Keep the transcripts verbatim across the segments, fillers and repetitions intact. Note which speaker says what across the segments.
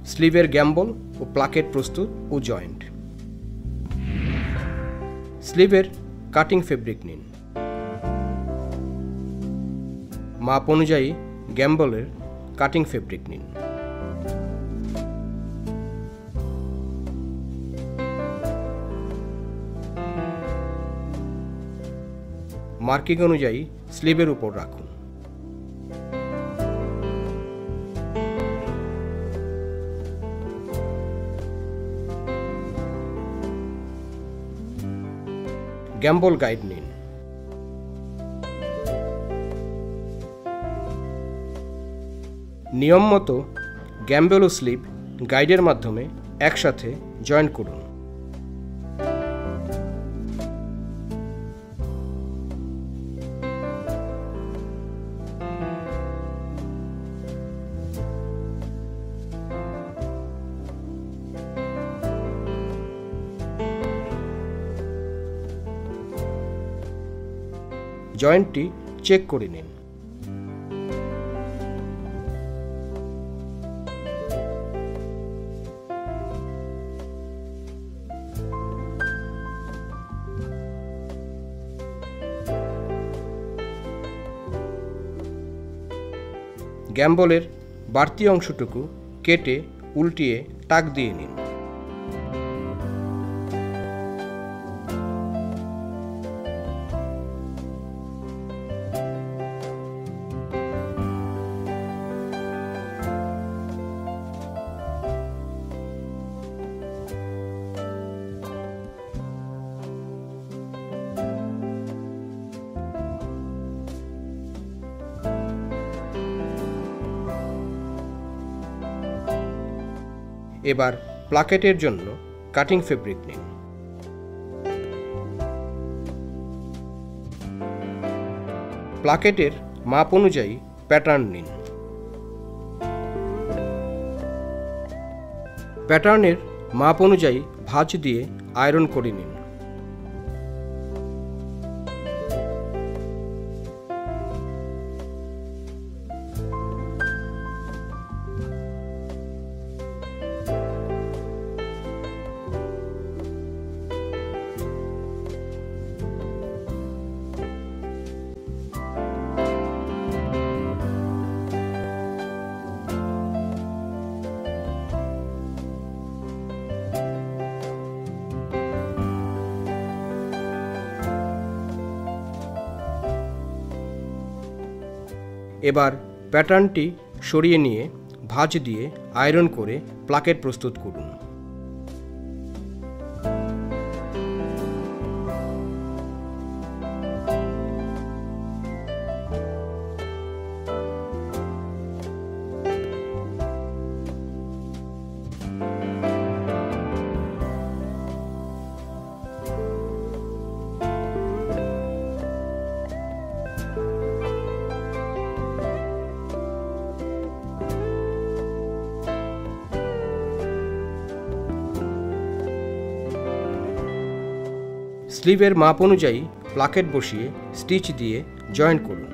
Speaker 1: স্লিভের গ্যাম্বল ও প্লাকেট প্রস্তুত ও জয়েন্ট। স্লিভের কাটিং ফেব্রিক নিন। মাপ অনুযায়ী গ্যাম্বলের কাটিং ফেব্রিক নিন। মার্কিং অনুযায়ী স্লিভের উপর রাখুন। গ্যাম্বল গাইড নিন। নিয়ম মতো গ্যাম্বল ও স্লিভ গাইডের মাধ্যমে একসাথে জয়েন করুন। জয়েন্টটি চেক করে নিন। গ্যাম্বলের বাড়তি অংশটুকু কেটে উল্টিয়ে টাক দিয়ে নিন। এবার প্লাকেটের জন্য কাটিং ফেব্রিক নিন। প্লাকেটের মাপ অনুযায়ী প্যাটার্ন নিন। প্যাটার্নের মাপ অনুযায়ী ভাঁজ দিয়ে আয়রন করে নিন। এবার প্যাটার্নটি সরিয়ে নিয়ে ভাঁজ দিয়ে আয়রন করে প্লাকেট প্রস্তুত করুন। স্লিভের মাপ অনুযায়ী প্লাকেট বসিয়ে স্টিচ দিয়ে জয়েন করুন।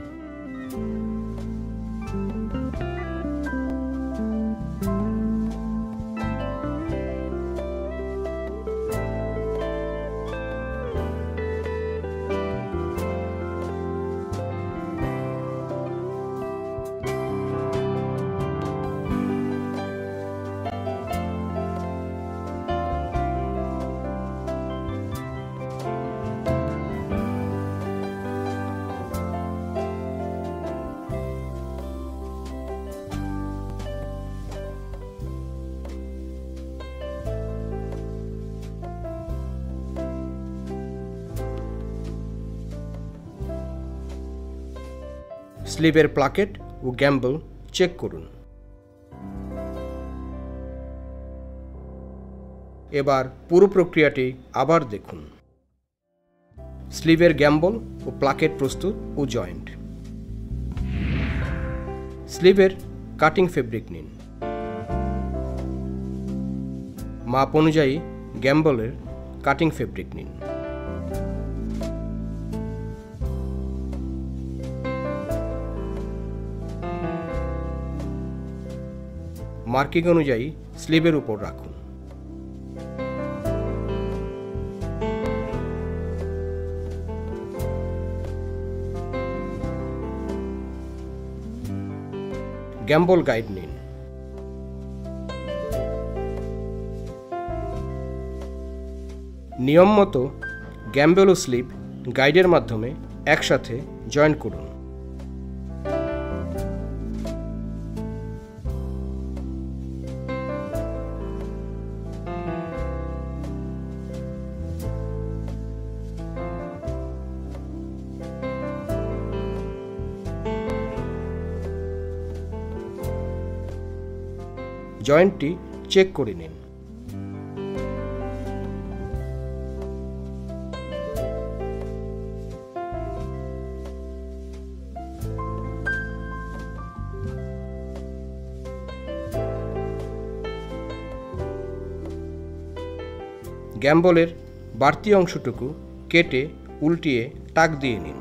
Speaker 1: স্লিভের প্লাকেট ও গ্যাম্বল চেক করুন। এবার পুরো প্রক্রিয়াটি আবার দেখুন। স্লিভের গ্যাম্বল ও প্লাকেট প্রস্তুত ও জয়েন্ট। স্লিভের কাটিং ফেব্রিক নিন। মাপ অনুযায়ী গ্যাম্বলের কাটিং ফেব্রিক নিন। মার্কিং অনুযায়ী স্লিভের উপর রাখুন। গ্যাম্বল গাইড নিন। নিয়ম মতো গ্যাম্বল ও স্লিভ গাইডের মাধ্যমে একসাথে জয়েন করুন। জয়েন্টটি চেক করে নিন। গ্যাম্বলের বাড়তি অংশটুকু কেটে উল্টিয়ে টাক দিয়ে নিন।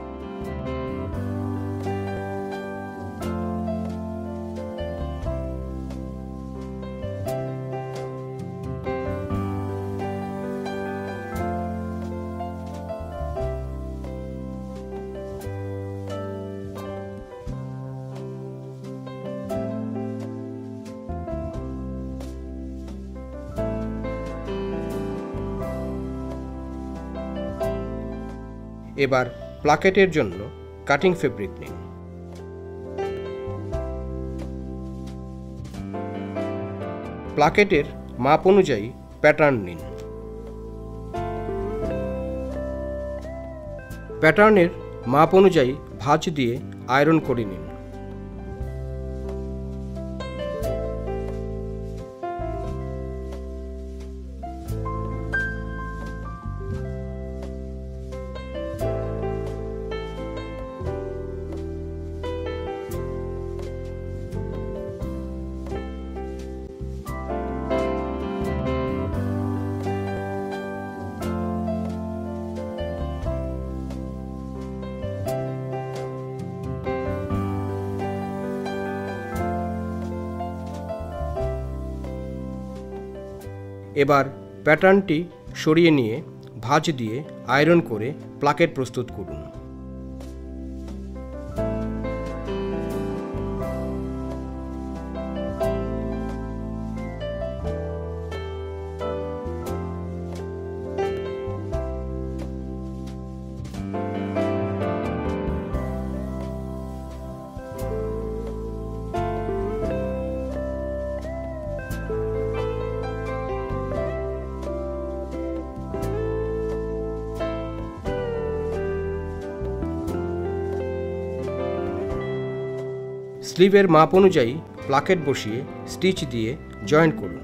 Speaker 1: এবার প্লাকেটের জন্য কাটিং ফেব্রিক নিন। প্লাকেটের মাপ অনুযায়ী প্যাটার্ন নিন। প্যাটার্নের মাপ অনুযায়ী ভাঁজ দিয়ে আয়রন করে নিন। এবার প্যাটার্নটি সরিয়ে নিয়ে ভাঁজ দিয়ে আয়রন করে প্লাকেট প্রস্তুত করুন। স্লিভের মাপ অনুযায়ী প্লাকেট বসিয়ে স্টিচ দিয়ে জয়েন করুন।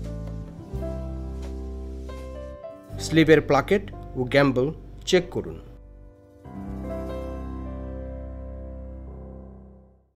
Speaker 1: স্লিভের প্লাকেট ও গ্যাম্বল চেক করুন।